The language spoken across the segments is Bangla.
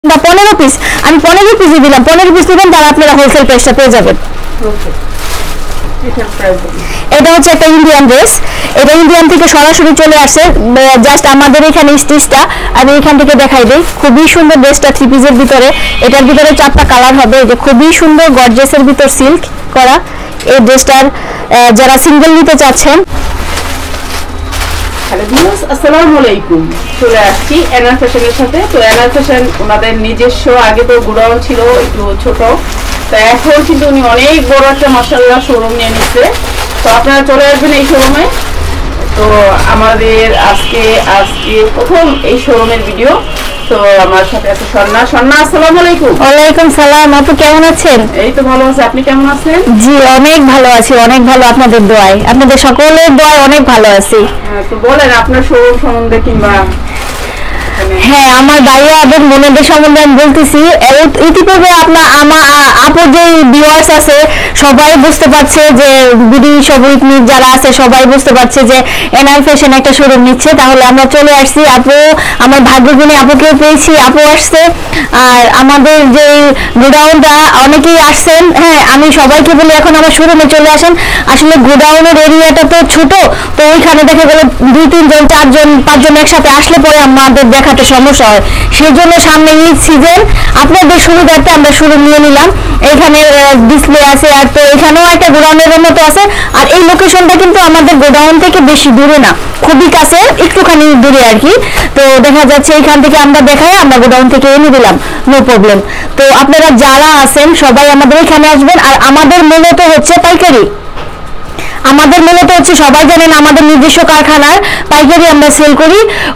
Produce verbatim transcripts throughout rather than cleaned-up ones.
বা পনেরো পিস আমি পনেরো পিসই দিলাম, পনেরো পিস দিবেন তাহলে আপনারা হোলসেল প্রাইসটা পেয়ে যাবেন। এটা হচ্ছে একটা ইন্ডিয়ান ড্রেস, এটা ইন্ডিয়ান থেকে সরাসরি চলে আসছে, জাস্ট আমাদের এখানে স্টিচটা আমি এখান থেকে দেখাই দিই। খুবই সুন্দর ড্রেসটা, থ্রি পিসের ভিতরে, এটার ভিতরে চারটা কালার হবে। এটা খুবই সুন্দর গর্জিয়াসের ভিতর সিল্ক করা এই ড্রেসটার। যারা সিঙ্গেল নিতে চাচ্ছেন, হ্যালো ভিউয়ার্স, আসসালামু আলাইকুম। চলে আসছি এনআর ফ্যাশনের সাথে। তো এনআর ফ্যাশন ওনাদের নিজস্ব, আগে তো গোডাউন ছিল একটু ছোট, তো এখন কিন্তু উনি অনেক বড় একটা মাশাআল্লাহ শোরুম নিয়ে নিচ্ছে। তো আপনারা চলে আসবেন এই শোরুমে। তো আমাদের আজকে আজকে প্রথম এই শোরুমের ভিডিও। তো আমার সাথে আছে স্বর্ণা। স্বর্ণা, আসসালামু আলাইকুম। ওয়ালাইকুম সালাম। আপু কেমন আছেন? এই তো ভালো আছি, আপনি কেমন আছেন? জি অনেক ভালো আছি, অনেক ভালো, আপনাদের দোয়ায়, আপনাদের সকলের দোয়ায় অনেক ভালো আছি। তো বলেন আপনার শোরুম সম্বন্ধে, কিংবা হ্যাঁ আমার ভাইয়া এবং বোনদের সম্বন্ধে আমি বলতেছি। ইতিপূর্বে আপনার আমার আপুর যে ভিউয়ার্স আছে সবাই বুঝতে পারছে যে বিডি সবরিক যারা আছে সবাই বুঝতে পারছে যে এনআর ফ্যাশন একটা শোরুম নিচ্ছে। তাহলে আমরা চলে আসছি, আপু আমার ভাগ্যগুণী আপুকেও পেয়েছি, আপু আসছে। আর আমাদের যে গোডাউনটা অনেকেই আসছেন, হ্যাঁ আমি সবাইকে বলি এখন আমার শোরুমে চলে আসেন। আসলে গোডাউনের এরিয়াটা তো ছোট, তো ওইখানে দেখে গেলে দুই তিনজন চারজন পাঁচজন একসাথে আসলে পরে আমাদের দেখাতে সমস্যা হয়। সেই জন্য সামনে ঈদ সিজন, আপনাদের সুবিধার্থে আমরা শুরু নিয়ে নিলাম। এখানে ডিসপ্লে আছে, আর তো এখানেও একটা গোডাউনের মতো আছে। আর এই লোকেশনটা কিন্তু আমাদের গোডাউন থেকে বেশি দূরে না, খুবই কাছে, একটুখানি দূরে আর কি। তো দেখা যাচ্ছে এখান থেকে আমরা দেখাই আমরা গোডাউন থেকে এনে দিলাম, নো প্রবলেম। তো আপনারা যারা আছেন সবাই আমাদের এখানে আসবেন। আর আমাদের মূলত হচ্ছে পাইকারি, আমাদের মূলত হচ্ছে সবাই জানেন আমাদের নিজস্ব কারখানার পাইকারি আমরা সেল করি।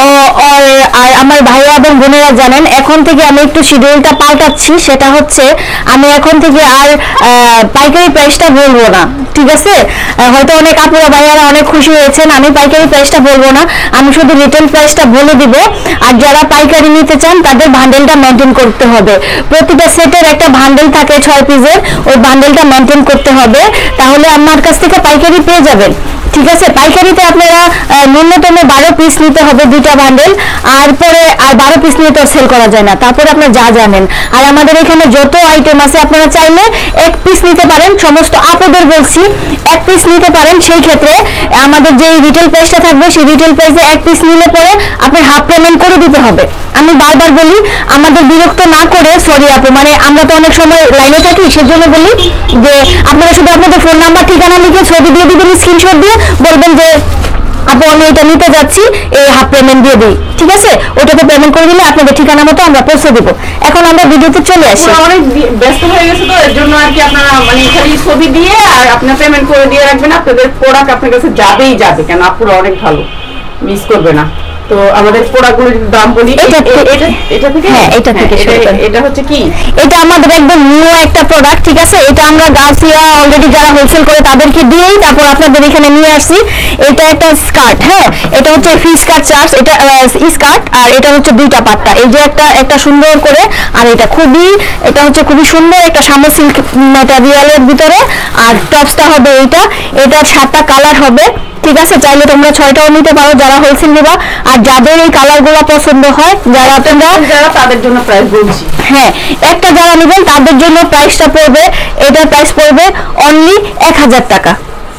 আর আমার ভাইয়া এবং বোনেরা জানেন এখন থেকে আমি একটু শিডিউলটা পাল্টাচ্ছি, সেটা হচ্ছে আমি এখন থেকে আর পাইকারি প্রাইসটা বলবো না, ঠিক আছে? হয়তো অনেক আপুরা ভাইয়ারা অনেক খুশি হয়েছেন, আমি পাইকারি প্রাইসটা বলবো না, আমি শুধু রিটেল প্রাইসটা বলে দিব। আর যারা পাইকারি নিতে চান তাদের বান্ডেলটা মেনটেন করতে হবে। প্রতিটা সেটের একটা বান্ডেল থাকে ছয় পিসের, ওই বান্ডেলটা মেনটেন করতে হবে, তাহলে আমার কাছ থেকে পাইকারি পেয়ে যাবেন, ঠিক আছে? পাইকারিতে আপনারা ন্যূনতম বারো পিস নিতে হবে, দুইটা বান্ডেল। আর পরে আর বারো পিস নিয়ে তো সেল করা যায় না, তারপরে আপনারা যা জানেন। আর আমাদের এখানে যত আইটেম আছে আপনারা চাইলে এক পিস নিতে পারেন, সমস্ত আপুদের বলছি এক পিস নিতে পারেন। সেই ক্ষেত্রে আমাদের যে রিটেল প্রাইসটা থাকবে সেই রিটেল প্রাইসে এক পিস নিলে পরে আপনার হাফ পেমেন্ট করে দিতে হবে। আমি বারবার বলি আমাদের বিরক্ত না করে, সরি আপু, মানে আমরা তো অনেক সময় লাইনে থাকি, সেজন্য বলি যে আপনারা শুধু আপনাদের ফোন নাম্বার ঠিকানা লিখে ছবি দিয়ে দিবেন, স্ক্রিনশট দিয়ে বলবেন যে আপু আমি এটা নিতে যাচ্ছি, এই হাফ পেমেন্ট দিয়ে দিই, ঠিক আছে? ওটাতে পেমেন্ট করে দিলে আপনাদের ঠিকানা মতো আমরা পৌঁছে দিব। এখন আমরা ভিডিওতে চলে আসি। অনেক ব্যস্ত হয়ে গেছে তো এর জন্য আর কি আপনারা মানে খালি ছবি দিয়ে আর আপনার পেমেন্ট করে দিয়ে রাখবেন, আপনাদের প্রোডাক্ট আপনার কাছে যাবেই যাবে, কেন আপুরা অনেক ভালো, মিস করবে না। তো আমাদের প্রোডাক্টগুলোর দাম বলি, এটা এটা থেকে হ্যাঁ এটা থেকে এটা হচ্ছে কি, এটা আমাদের একদম নিউ একটা প্রোডাক্ট, ঠিক আছে? এটা আমরা গার্সিয়া অলরেডি যারা হোলসেল করে তাদেরকে দিয়েই তারপর আপনাদের এখানে নিয়ে আসছি। এটা একটা স্কার্ট, হ্যাঁ এটা হচ্ছে ফ্রি স্কার্ট চার্জ, এটা স্কার্ট, আর এটা হচ্ছে দুইটা পাট্টা, এই যে একটা একটা সুন্দর করে, আর এটা খুবই এটা হচ্ছে খুবই সুন্দর একটা শামা সিল্ক ম্যাটেরিয়ালের ভিতরে। আর টপসটা হবে এইটা, এটার সাতটা কালার হবে, ঠিক আছে? চাইলে তোমরা ছয়টাও নিতে পারো যারা হোলসেল নিবা। আর যাদের এই কালার গুলো পছন্দ হয়, যারা তোমরা যারা তাদের জন্য প্রাইস বলছি, হ্যাঁ একটা যারা নেবেন তাদের জন্য প্রাইসটা পড়বে, এটার প্রাইস পড়বে অনলি এক হাজার টাকা,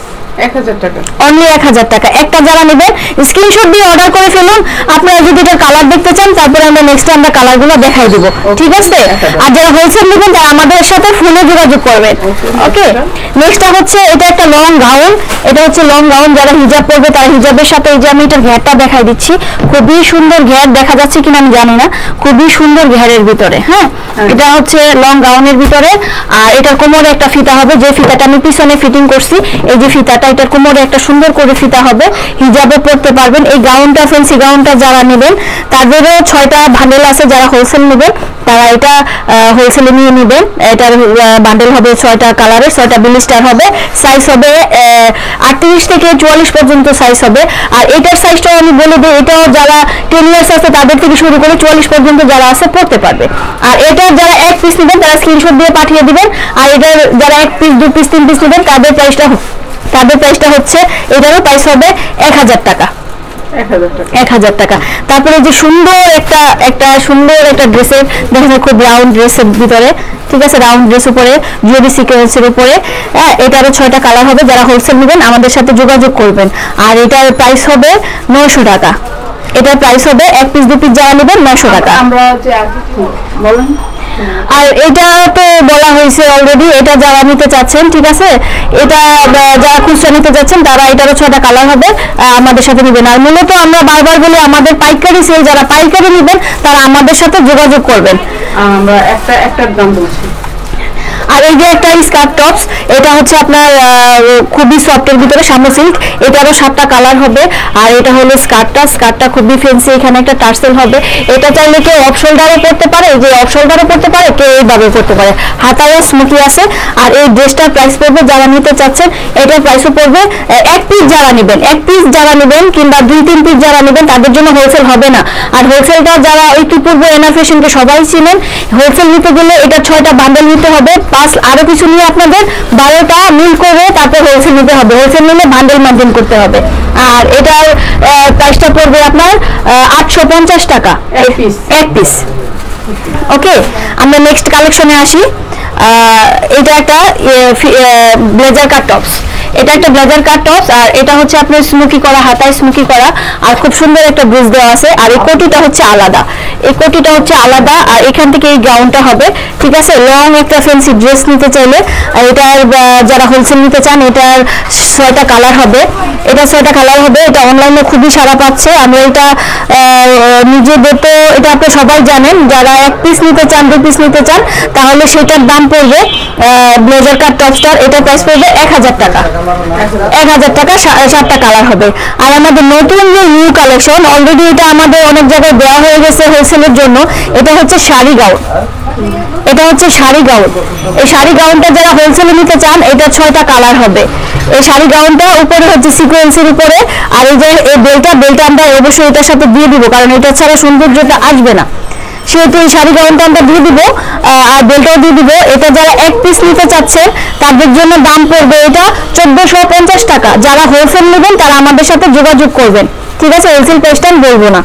এক হাজার টাকা অনলি এক হাজার টাকা। একটা যারা নেবেন স্ক্রিনশট দিয়ে অর্ডার করে ফেলুন। আপনারা যদি এটা কালার দেখতে চান তারপরে আমরা নেক্সট আমরা কালারগুলো দেখাই দিব, ঠিক আছে? আর যারা হোলসেল নেবেন তারা আমাদের সাথে ফোনে যোগাযোগ করবেন, ওকে? নেক্সটটা হচ্ছে এটা একটা লং গাউন, এটা হচ্ছে লং গাউন, যারা হিজাব পরবে তারা হিজাবের সাথে এই যে আমি এটার ঘেরটা দেখাই দিচ্ছি, খুবই সুন্দর ঘের, দেখা যাচ্ছে কিনা আমি জানি না, খুবই সুন্দর ঘেরের ভিতরে, হ্যাঁ এটা হচ্ছে লং গাউনের ভিতরে। আর এটার কোমরে একটা ফিতা হবে, যে ফিতাটা আমি পিছনে ফিটিং করছি, এই যে ফিতাটা এটার কোমরে একটা সুন্দর করে ফিতা হবে, হিজাবে পরতে পারবেন। এই গাউনটা ফ্যান্সি গাউনটা যারা নেবেন তাদেরও ছয়টা বান্ডেল আছে, যারা হোলসেল নেবেন তারা এটা হোলসেলে নিয়ে নেবেন। এটার বান্ডেল হবে ছয়টা কালারের, ছয়টা বিলিস্টার হবে, সাইজ হবে আটত্রিশ থেকে চুয়াল্লিশ পর্যন্ত সাইজ হবে। আর এটার সাইজটাও আমি বলে দিই, এটাও যারা টেন ইয়ার্স আছে তাদের থেকে শুরু করে চুয়াল্লিশ পর্যন্ত যারা আছে পড়তে পারবে। আর এটার যারা এক পিস নেবেন তারা স্ক্রিনশট দিয়ে পাঠিয়ে দিবেন। আর এটার যারা এক পিস দু পিস তিন পিস নেবেন তাদের প্রাইসটা তাদের প্রাইসটা হচ্ছে এটারও প্রাইস হবে এক হাজার টাকা, এক হাজার টাকা। তারপরে যে সুন্দর একটা একটা সুন্দর একটা ড্রেসের দেখেন, খুব রাউন্ড ড্রেসের ভিতরে, ঠিক আছে, রাউন্ড ড্রেস উপরে জুয়েলারি সিকোয়েন্সের উপরে, হ্যাঁ, এটারও ছয়টা কালার হবে। যারা হোলসেল নেবেন আমাদের সাথে যোগাযোগ করবেন। আর এটার প্রাইস হবে নয়শো টাকা। এটার প্রাইস হবে এক পিস দু পিস যারা নেবেন নয়শো টাকা। আমরা যে বলেন, আর এটা তো বলা হয়েছে অলরেডি, এটা যারা নিতে চাচ্ছেন, ঠিক আছে, এটা যারা খুচরা নিতে চাচ্ছেন তারা এটারও ছয়টা কালার হবে, আমাদের সাথে নেবেন। আর মূলত আমরা বারবার বলি আমাদের পাইকারি সেল, যারা পাইকারি নেবেন তারা আমাদের সাথে যোগাযোগ করবেন। আমরা একটা একটার দাম বলছি। আর এই যে একটা স্কার্ট টপস, এটা হচ্ছে আপনার খুবই সফটের ভিতরে শামু সিল্ক, এটারও সাতটা কালার হবে। আর এটা হলো স্কার্টটা, স্কার্টটা খুবই ফ্যান্সি, এখানে একটা টার্সেল হবে। এটা চাইলে কেউ অফ শোল্ডারও পরতে পারে, যে অফ শোল্ডারও পরতে পারে, কেউ এইভাবে পরতে পারে। হাতায়ও স্মুকি আছে। আর এই ড্রেসটার প্রাইস পড়বে, যারা নিতে চাচ্ছেন এটার প্রাইসও পড়বে এক পিস যারা নেবেন, এক পিস যারা নেবেন কিংবা দুই তিন পিস যারা নেবেন তাদের জন্য হোলসেল হবে না। আর হোলসেলটা যারা ইতিপূর্বে এনা ফ্যাশনকে সবাই চিনেন, হোলসেল নিতে গেলে এটা ছয়টা বান্ডেল নিতে হবে, প্লাস আরো কিছু নিয়ে আপনাদের বারোটা মিল করে তারপর হোলসেল নিতে হবে। হোলসেল নিলে বান্ডেল মেনটেন করতে হবে। আর এটার প্রাইসটা পড়বে আপনার আটশো পঞ্চাশ টাকা এক পিস। এক পিস। ওকে, আমরা নেক্সট কালেকশনে আসি। এটা একটা ব্লেজার কাট টপস, এটা একটা ব্লেজার কাট টপস। আর এটা হচ্ছে আপনার স্মোকি করা, হাতায় স্মোকি করা, আর খুব সুন্দর একটা ব্রিজ দেওয়া আছে। আর এই কোটিটা হচ্ছে আলাদা, এই কোটিটা হচ্ছে আলাদা। আর এখান থেকে এই গাউনটা হবে, ঠিক আছে। লং একটা ফ্যান্সি ড্রেস নিতে চাইলে এটার যারা হোলসেল নিতে চান এটার ছয়টা কালার হবে, এটা ছয়টা কালার হবে। এটা অনলাইনে খুবই সারা পাচ্ছে। আমরা এটা নিজেদের তো এটা আপনি সবাই জানেন, যারা এক পিস নিতে চান দু পিস নিতে চান তাহলে সেটার দাম পড়বে ব্লেজার কাট টপসটার, এটা প্রাইস পড়বে এক হাজার টাকা। এক হাজার টাকা, সাতটা কালার হবে। আর আমাদের নতুন যে নিউ কালেকশন, অলরেডি এটা আমাদের অনেক জায়গায় দেওয়া হয়ে গেছে হোলসেলের জন্য, এটা হচ্ছে শাড়ি গাউন। এটা হচ্ছে শাড়ি গাউন। এই শাড়ি গাউনটা যারা হোলসেলে নিতে চান এটা ছয়টা কালার হবে। এই শাড়ি গাউনটা উপরে হচ্ছে সিকোয়েন্সের উপরে। আর এই যে এই বেলটা, বেলটা আমরা অবশ্যই এটার সাথে দিয়ে দিব, কারণ এটা ছাড়া সৌন্দর্যটা আসবে না, সেহেতু এই শাড়ি গাউনটা আমরা দিয়ে দিব। আর বেলটাও দিয়ে দিব। এটা যারা এক পিস নিতে চাচ্ছেন তাদের জন্য দাম পড়বে এটা চোদ্দশো পঞ্চাশ টাকা। যারা হোলসেল নেবেন তারা আমাদের সাথে যোগাযোগ করবেন, ঠিক আছে। হোলসেল প্রাইসটা আমি বলবো না।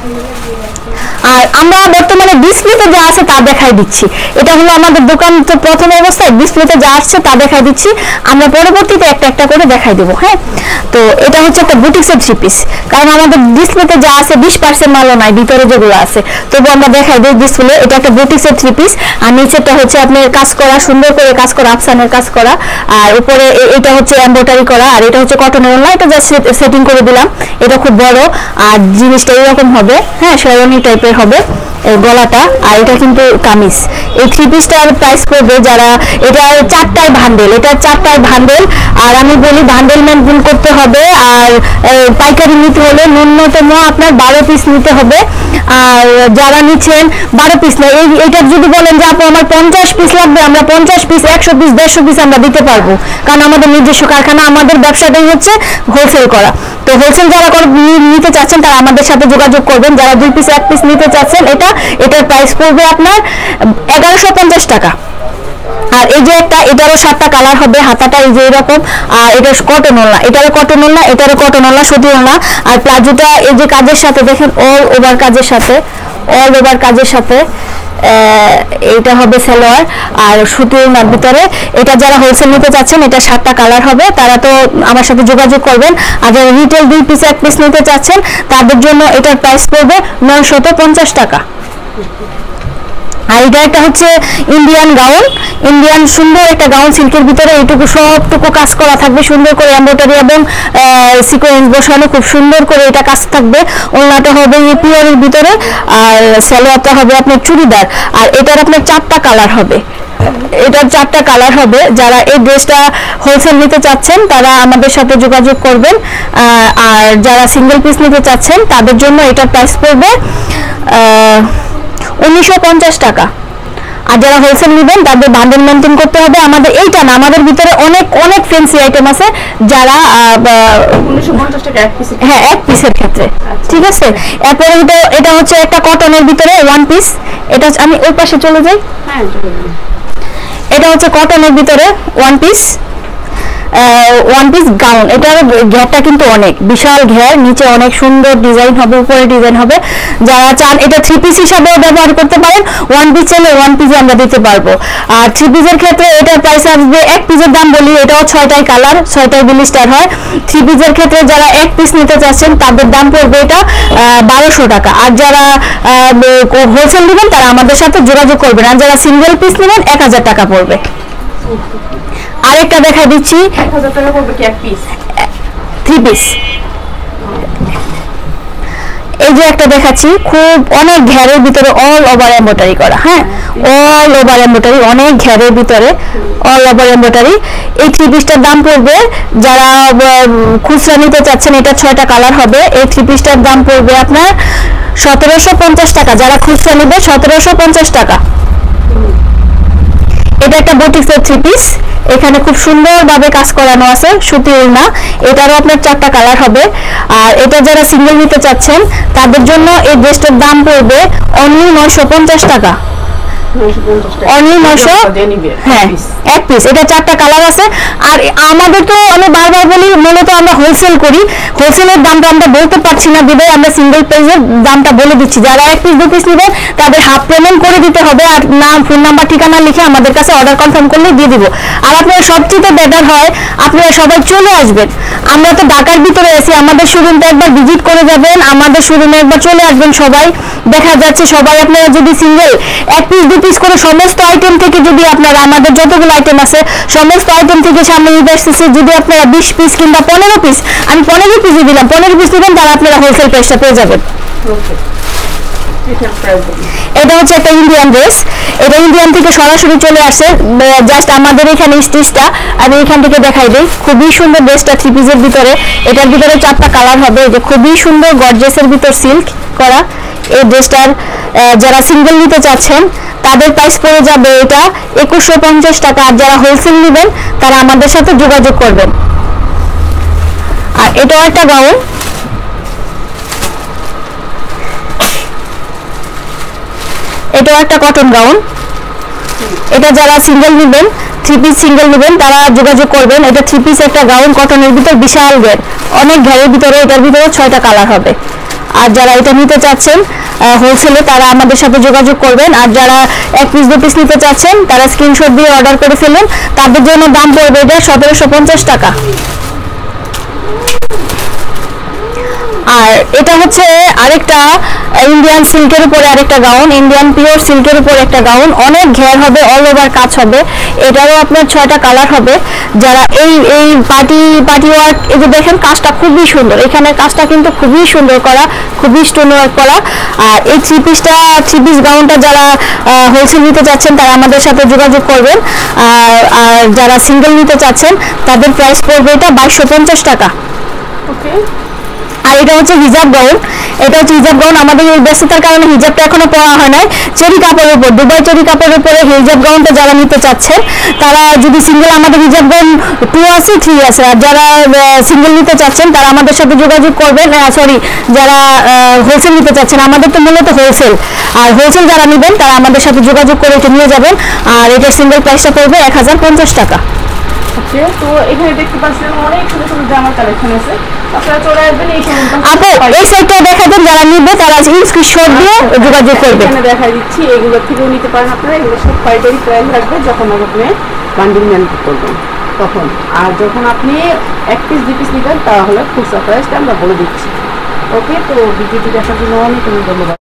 আর আমরা বর্তমানে ডিসপ্লেতে যা আছে তা দেখাই দিচ্ছি। এটা হলো আমাদের দোকান তো প্রথম অবস্থায় ডিসপ্লেতে যা আসছে তা দেখাই দিচ্ছি, আমরা পরবর্তীতে একটা একটা করে দেখাই দেবো। হ্যাঁ, তো এটা হচ্ছে একটা বুটিক্সের থ্রি পিস, কারণ আমাদের ডিসপ্লেতে যা আছে বিশ পার্সেন্ট মালও নাই, ভিতরে যেগুলো আছে তবু আমরা দেখাই দিই ডিসপ্লে। এটা একটা বুটিক্সের থ্রি পিস। আর নিচেরটা হচ্ছে আপনার কাজ করা, সুন্দর করে কাজ করা, আফসানের কাজ করা। আর উপরে এটা হচ্ছে এমব্রয়ডারি করা। আর এটা হচ্ছে কটনের ওড়না, এটা জাস্ট সেটিং করে দিলাম। এটা খুব বড় আর জিনিসটা এরকম হবে, হ্যাঁ, শেরওয়ানি টাইপের হবে গলাটা। আর এটা কিন্তু কামিজ। এই থ্রি পিসটার প্রাইস পড়বে, যারা এটা চারটায় ভান্ডেল, এটা চারটায় ভান্ডেল। আর আমি বলি ভান্ডেল মেনটেন করতে হবে। আর পাইকারি নিতে হলে ন্যূনতম আপনার বারো পিস নিতে হবে। আর যারা নিচ্ছেন বারো পিস না, এই এইটার যদি বলেন যে আপু আমার পঞ্চাশ পিস লাগবে, আমরা পঞ্চাশ পিস, একশো পিস, দেড়শো পিস আমরা দিতে পারবো, কারণ আমাদের নিজস্ব কারখানা, আমাদের ব্যবসাটাই হচ্ছে হোলসেল করা। তো হোলসেল যারা নিতে চাচ্ছেন তারা আমাদের সাথে যোগাযোগ করবেন। যারা দুই পিস এক পিস নিতে চাচ্ছেন এটা এটার প্রাইস পড়বে আপনার এগারোশো পঞ্চাশ টাকা। আর এই যে একটা, এটারও সাতটা কালার হবে, হাতাটা এই যে এরকম। আর এটা কটন ওড়না, এটারও কটন ওড়না, এটারও কটন ওড়না, সুতি ওড়না। আর প্লাজোটা এই যে কাজের সাথে দেখেন, অল ওভার কাজের সাথে, অল ওভার কাজের সাথে এটা হবে সালোয়ার আর সুতি ওড়নার ভিতরে। এটা যারা হোলসেল নিতে চাচ্ছেন এটা সাতটা কালার হবে, তারা তো আমার সাথে যোগাযোগ করবেন। আর যারা রিটেল দুই পিস এক পিস নিতে চাচ্ছেন তাদের জন্য এটার প্রাইস পড়বে নয়শত পঞ্চাশ টাকা। আর এটা একটা হচ্ছে ইন্ডিয়ান গাউন, ইন্ডিয়ান সুন্দর একটা গাউন, সিল্কের ভিতরে এইটুকু সবটুকু কাজ করা থাকবে, সুন্দর করে এমব্রয়ডারি এবং সিকোয়েন্স বসানো, খুব সুন্দর করে এটা কাজ থাকবে। ওড়নাটা হবে পিওরের ভিতরে, আর সালোয়ারটা হবে আপনার চুড়িদার। আর এটার আপনার চারটা কালার হবে, এটার চারটা কালার হবে। যারা এই ড্রেসটা হোলসেল নিতে চাচ্ছেন তারা আমাদের সাথে যোগাযোগ করবেন। আর যারা সিঙ্গেল পিস নিতে চাচ্ছেন তাদের জন্য এটার প্রাইস পড়বে উনিশশো পঞ্চাশ টাকা। আর যারা হোলসেল নেবেন তাদের বান্ডেল মেনটেন করতে হবে। আমাদের এইটা না, আমাদের ভিতরে অনেক অনেক ফ্যান্সি আইটেম আছে যারা উনিশশো পঞ্চাশ টাকা এক পিস, হ্যাঁ এক পিসের ক্ষেত্রে, ঠিক আছে। এরপরে এটা হচ্ছে একটা কটনের ভিতরে ওয়ান পিস। এটা আমি ওই পাশে চলে যাই, হ্যাঁ চলে যান। এটা হচ্ছে কটনের ভিতরে one piece, one piece gown. এটার ঘেরটা কিন্তু অনেক বিশাল ঘের, নিচে অনেক সুন্দর ডিজাইন হবে, উপরে ডিজাইন হবে। যারা চান এটা থ্রি পিস হিসাবেও ব্যবহার করতে পারেন, ওয়ান পিস চাইলে ওয়ান পিসে আমরা দিতে পারবো। আর থ্রি পিসের ক্ষেত্রে এটার প্রাইস আসবে, এক পিসের দাম বলি, এটাও ছয়টাই কালার, ছয়টাই বিলিস্টার হয়। থ্রি পিসের ক্ষেত্রে যারা এক পিস নিতে চাচ্ছেন তাদের দাম পড়বে এটা বারোশো টাকা। আর যারা হোলসেল নেবেন তারা আমাদের সাথে যোগাযোগ করবেন, আর যারা সিঙ্গেল পিস নেবেন এক হাজার টাকা পড়বে। আরেকটা দেখা দিচ্ছি, এক হাজার টাকা পড়বে কি এক পিস থ্রি পিস। এই যে একটা দেখাচ্ছি, খুব অনেক ঘেরের ভিতরে অল ওভার এমব্রয়ডারি করা, হ্যাঁ অল ওভার এমব্রয়ডারি, অনেক ঘেরের ভিতরে অল ওভার এমব্রয়ডারি। এই থ্রি পিসটার দাম পড়বে, যারা খুচরা নিতে চাচ্ছেন এটা ছয়টা কালার হবে, এই থ্রি পিসটার দাম পড়বে আপনার সতেরোশো পঞ্চাশ টাকা। যারা খুচরা নেবে সতেরোশো পঞ্চাশ টাকা। এটা একটা বুটিক্সের থ্রি পিস, এখানে খুব সুন্দরভাবে কাজ করানো আছে, সুতি ওড়না। এটারও আপনার চারটা কালার হবে। আর এটা যারা সিঙ্গেল নিতে চাচ্ছেন তাদের জন্য এই ড্রেসটার দাম পড়বে অনলি নয়শো পঞ্চাশ টাকা। অনলি নয়শো, হ্যাঁ এক পিস। এটা চারটা কালার আছে। আর আমাদের তো আমি বারবার বলি, মূলত আমরা হোলসেল করি, হোলসেলের দামটা আমরা বলতে পারছি না বিধায় আমরা সিঙ্গেল পেজের দামটা বলে দিচ্ছি। যারা এক পিস দু পিস নেবেন তাদের হাফ পেমেন্ট করে দিতে হবে, আর নাম ফোন নাম্বার ঠিকানা লিখে আমাদের কাছে অর্ডার কনফার্ম করলে দিয়ে দিব। আর আপনারা সবচেয়ে বেটার হয় আপনারা সবাই চলে আসবেন, আমরা তো ঢাকার ভিতরে আছি, আমাদের শোরুমটা একবার ভিজিট করে যাবেন, আমাদের শোরুমে একবার চলে আসবেন সবাই। দেখা যাচ্ছে সবাই আপনারা যদি সিঙ্গেল এক পিস দু পিস করে সমস্ত আইটেম থেকে যদি আপনারা, আমাদের যতগুলো আইটেম আছে সমস্ত আইটেম থেকে সামনে ঈদ আসতেছে, যদি আপনারা বিশ পিস কিংবা পনেরো পিস, আমি পনেরো পিসই দিলাম, পনেরো পিস নেবেন তারা আপনারা হোলসেল প্রাইসটা পেয়ে যাবেন। এটা হচ্ছে একটা ইন্ডিয়ান ড্রেস, এটা ইন্ডিয়ান থেকে সরাসরি চলে আসে, জাস্ট আমাদের এখানে স্টিচটা আমি এখান থেকে দেখাই দিই। খুবই সুন্দর ড্রেসটা, থ্রি পিসের ভিতরে, এটার ভিতরে চারটা কালার হবে। এটা খুবই সুন্দর গর্জিয়াসের ভিতর সিল্ক করা। এই ড্রেসটার যারা সিঙ্গেল নিতে চাচ্ছেন তাদের প্রাইস পড়ে যাবে এটা একুশশো পঞ্চাশ টাকা। আর যারা হোলসেল নেবেন তারা আমাদের সাথে যোগাযোগ করবেন। আর এটাও একটা গাউন, এটাও একটা কটন গাউন। এটা যারা সিঙ্গেল নেবেন, থ্রি পিস সিঙ্গেল নেবেন তারা যোগাযোগ করবেন। এটা থ্রি পিস একটা গাউন, কটনের ভিতর, বিশাল ঘের, অনেক ঘেরের ভিতরে, এটার ভিতরে ছয়টা কালার হবে। আর যারা এটা নিতে চাচ্ছেন হোলসেলে তারা আমাদের সাথে যোগাযোগ করবেন। আর যারা এক পিস দু পিস নিতে চাচ্ছেন তারা স্ক্রিনশট দিয়ে অর্ডার করে ফেলুন, তাদের জন্য দাম পড়বে এটা সতেরোশো পঞ্চাশ টাকা। আর এটা হচ্ছে আরেকটা ইন্ডিয়ান সিল্কের উপরে আরেকটা গাউন, ইন্ডিয়ান পিওর সিল্কের উপরে একটা গাউন, অনেক ঘের হবে, অল ওভার কাজ হবে। এটারও আপনার ছয়টা কালার হবে। যারা এই এই পার্টি পার্টি ওয়ার্ক, এই যে দেখেন কাজটা খুবই সুন্দর, এখানে কাজটা কিন্তু খুবই সুন্দর করা, খুবই স্টোন ওয়ার্ক করা। আর এই থ্রি পিসটা থ্রি পিস গাউনটা যারা হোলসেল নিতে চাচ্ছেন তারা আমাদের সাথে যোগাযোগ করবেন। আর আর যারা সিঙ্গেল নিতে চাচ্ছেন তাদের প্রাইস পড়বে এটা বাইশশো পঞ্চাশ টাকা। ওকে। আর এটা হচ্ছে হিজাব গাউন, এটা হচ্ছে হিজাব গাউন। আমাদের এই ব্যস্ততার কারণে হিজাবটা এখনো পরা হয় নাই। চেরি কাপড়ের উপর, দুবাই চেরি কাপড়ের উপরে হিজাব গাউনটা যারা নিতে চাচ্ছেন তারা যদি সিঙ্গেল, আমাদের হিজাব গাউন টু আছে, থ্রি আছে। আর যারা সিঙ্গেল নিতে চাচ্ছেন তারা আমাদের সাথে যোগাযোগ করবেন। সরি, যারা হোলসেল নিতে চাচ্ছেন, আমাদের তো মূলত হোলসেল, আর হোলসেল যারা নেবেন তারা আমাদের সাথে যোগাযোগ করে এটা নিয়ে যাবেন। আর এটার সিঙ্গেল প্রাইসটা পড়বে এক হাজার পঞ্চাশ টাকা। ওকে, তো এখানে দেখতে পাচ্ছেন অনেক সুন্দর সুন্দর জামার কালেকশন আছে, আপনারা চলে আসবেন এই শোরুমটা। আপু এই সাইডটা দেখাবেন, যারা নিবে তারা স্ক্রিনশট দিয়ে যোগাযোগ করবে। এখানে দেখা দিচ্ছি, এগুলো থেকেও নিতে পারেন আপনারা। এগুলো সব পাইকারি প্রাইস রাখবে যখন আপনি বান্ডিল ম্যানেজ করবেন তখন। আর যখন আপনি এক পিস দুই পিস নেবেন তাহলে খুচরা প্রাইসটা আমরা বলে দিচ্ছি। ওকে, তো ভিডিওটি দেখার জন্য অনেক অনেক ধন্যবাদ।